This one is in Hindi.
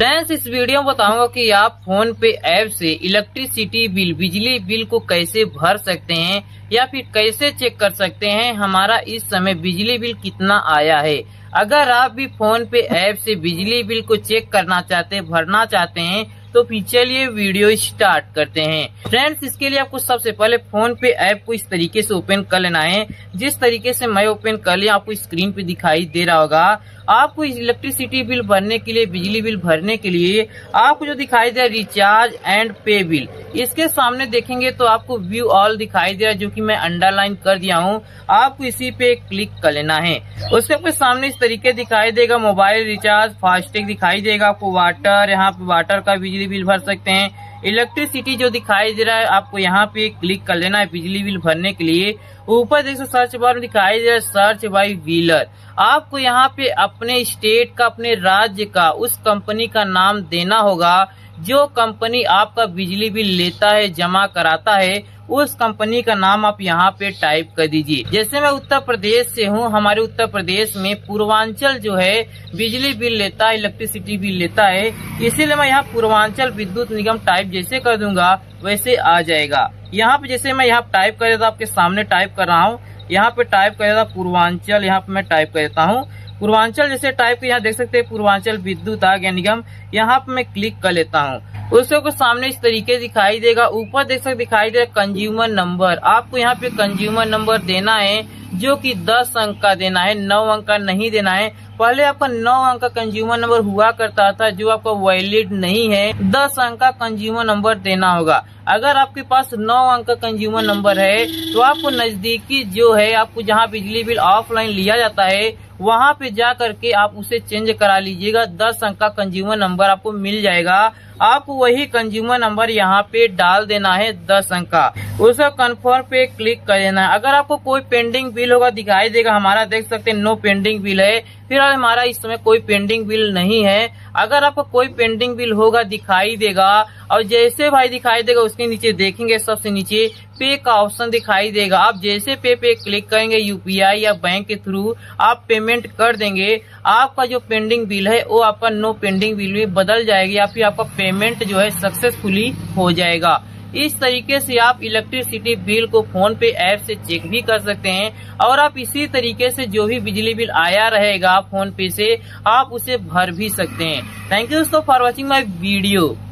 फ्रेंड्स, इस वीडियो में बताऊंगा कि आप फोन पे ऐप से इलेक्ट्रिसिटी बिल, बिजली बिल को कैसे भर सकते हैं या फिर कैसे चेक कर सकते हैं हमारा इस समय बिजली बिल कितना आया है। अगर आप भी फोन पे ऐप से बिजली बिल को चेक करना चाहते हैं, भरना चाहते हैं, तो फिर चलिए वीडियो स्टार्ट करते हैं। फ्रेंड्स, इसके लिए आपको सबसे पहले फोन पे ऐप को इस तरीके से ओपन कर लेना है। जिस तरीके से मैं ओपन कर लिया आपको स्क्रीन पे दिखाई दे रहा होगा। आपको इलेक्ट्रिसिटी बिल भरने के लिए, बिजली बिल भरने के लिए आपको जो दिखाई दे रहा है रिचार्ज एंड पे बिल, इसके सामने देखेंगे तो आपको व्यू ऑल दिखाई दे रहा है, जो कि मैं अंडरलाइन कर दिया हूँ। आपको इसी पे क्लिक कर लेना है। उसके आपके सामने इस तरीके दिखाई देगा मोबाइल रिचार्ज, फास्टैग दिखाई देगा, आपको वाटर, यहाँ पे वाटर का बिजली बिल भर सकते हैं। इलेक्ट्रिसिटी जो दिखाई दे रहा है आपको यहाँ पे क्लिक कर लेना है बिजली बिल भरने के लिए। ऊपर देखो सर्च बार में दिखाई दे रहा है सर्च बाय व्हीलर। आपको यहाँ पे अपने स्टेट का, अपने राज्य का, उस कंपनी का नाम देना होगा जो कंपनी आपका बिजली बिल लेता है, जमा कराता है। उस कंपनी का नाम आप यहाँ पे टाइप कर दीजिए। जैसे मैं उत्तर प्रदेश से हूँ, हमारे उत्तर प्रदेश में पूर्वांचल जो है बिजली बिल लेता है, इलेक्ट्रिसिटी बिल लेता है, इसीलिए मैं यहाँ पूर्वांचल विद्युत निगम टाइप जैसे कर दूंगा वैसे आ जाएगा। यहाँ पे जैसे मैं यहाँ टाइप कर देता, आपके सामने टाइप कर रहा हूँ, यहाँ पे टाइप कर देता पूर्वांचल, यहाँ पे मैं टाइप कर देता हूँ पूर्वांचल। जैसे टाइप के यहाँ देख सकते हैं पूर्वांचल विद्युत आ गया निगम, यहाँ पे मैं क्लिक कर लेता हूँ। उसके सामने इस तरीके दिखाई देगा। ऊपर देख सकते दिखाई दे कंज्यूमर नंबर। आपको यहाँ पे कंज्यूमर नंबर देना है जो कि 10 अंक का देना है, 9 अंक का नहीं देना है। पहले आपका 9 अंक का कंज्यूमर नंबर हुआ करता था जो आपका वैलिड नहीं है, 10 अंक का कंज्यूमर नंबर देना होगा। अगर आपके पास 9 अंक का कंज्यूमर नंबर है तो आपको नजदीकी जो है, आपको जहाँ बिजली बिल ऑफलाइन लिया जाता है वहाँ पे जा करके आप उसे चेंज करा लीजिएगा। 10 अंक का कंज्यूमर नंबर आपको मिल जाएगा। आपको वही कंज्यूमर नंबर यहाँ पे डाल देना है 10 अंक का। उसका कन्फर्म पे क्लिक कर देना है। अगर आपको कोई पेंडिंग बिल होगा दिखाई देगा, हमारा देख सकते हैं नो पेंडिंग बिल है, फिर हमारा इस समय कोई पेंडिंग बिल नहीं है। अगर आपको कोई पेंडिंग बिल होगा दिखाई देगा, और जैसे भाई दिखाई देगा उसके नीचे देखेंगे सबसे नीचे पे का ऑप्शन दिखाई देगा। आप जैसे पे क्लिक करेंगे यूपीआई या बैंक के थ्रू आप पेमेंट कर देंगे, आपका जो पेंडिंग बिल है वो आपका नो पेंडिंग बिल में बदल जाएगी या फिर आपका पेमेंट जो है सक्सेसफुली हो जाएगा। इस तरीके से आप इलेक्ट्रिसिटी बिल को फोन पे ऐप से चेक भी कर सकते हैं, और आप इसी तरीके से जो भी बिजली बिल आया रहेगा फोन पे से आप उसे भर भी सकते हैं। थैंक यू दोस्तों फॉर वॉचिंग माई वीडियो।